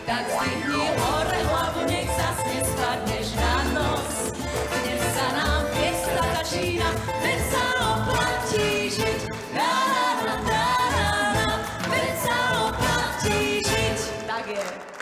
tak zdvihni hore hlavu, nech zas nespadneš na nos. Dnes sa nám fiesta začína, veď sa oplatí žiť. Na, na, na, na, na, veď sa oplatí žiť. Tak je.